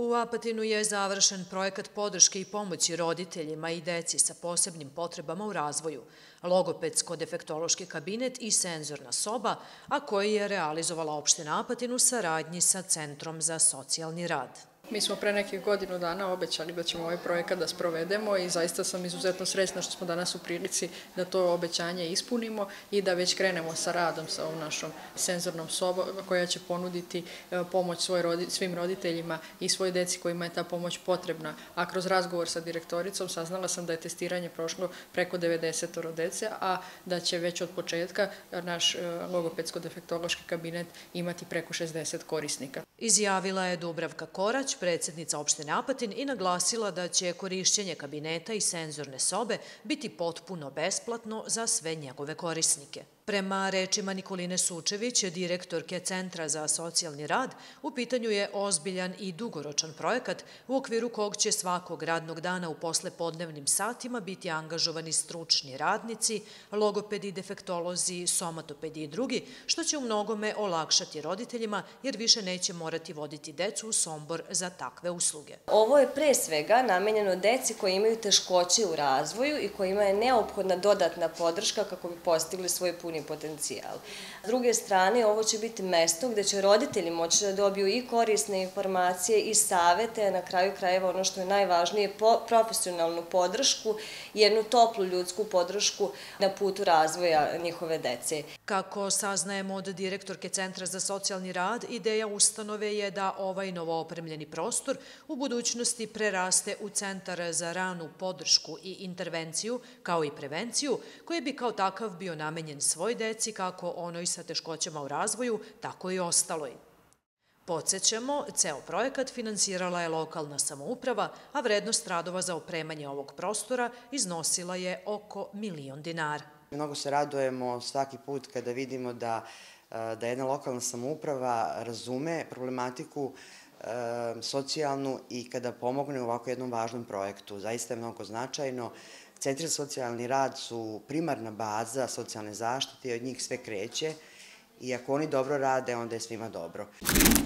U Apatinu je završen projekat podrške i pomoći roditeljima i deci sa posebnim potrebama u razvoju, logopedsko-defektološki kabinet i senzorna soba, a koji je realizovala opština Apatin u saradnji sa Centrom za socijalni rad. Mi smo pre nekih godinu dana obećali da ćemo ovaj projekat da sprovedemo i zaista sam izuzetno srećna što smo danas u prilici da to obećanje ispunimo i da već krenemo sa radom sa ovom našom senzornom sobom koja će ponuditi pomoć svim roditeljima i svoj deci kojima je ta pomoć potrebna. A kroz razgovor sa direktoricom saznala sam da je testiranje prošlo preko 90 dece, a da će već od početka naš logopedsko-defektološki kabinet imati preko 60 korisnika. Izjavila je Dubravka Korać, predsjednica opštine Apatin, i naglasila da će korišćenje kabineta i senzorne sobe biti potpuno besplatno za sve njegove korisnike. Prema rečima Nikoline Sučević, direktorke Centra za socijalni rad, u pitanju je ozbiljan i dugoročan projekat u okviru kog će svakog radnog dana u poslepodnevnim satima biti angažovani stručni radnici, logopedi, defektolozi, somatopedi i drugi, što će u mnogome olakšati roditeljima jer više neće morati voditi decu u Sombor za takve usluge. Ovo je pre svega namenjeno deci koji imaju teškoće u razvoju i kojima je neophodna dodatna podrška kako bi postigli svoj puni potencijal. S druge strane, ovo će biti mesto gde će roditelji moći da dobiju i korisne informacije i savete, a na kraju krajeva ono što je najvažnije, profesionalnu podršku, jednu toplu ljudsku podršku na putu razvoja njihove dece. Kako saznajemo od direktorke Centra za socijalni rad, ideja ustanove je da ovaj novoopremljeni prostor u budućnosti preraste u Centar za ranu podršku i intervenciju, kao i prevenciju, koji bi kao takav bio namenjen svoj deci, kako onoj sa teškoćama u razvoju, tako i ostaloj. Podsjećamo, ceo projekat finansirala je lokalna samouprava, a vrednost radova za opremanje ovog prostora iznosila je oko 1.000.000 dinara. Mnogo se radujemo svaki put kada vidimo da jedna lokalna samouprava razume problematiku socijalnu i kada pomogne u ovako jednom važnom projektu. Zaista je mnogo značajno. Centri za socijalni rad su primarna baza socijalne zaštite i od njih sve kreće i ako oni dobro rade, onda je svima dobro.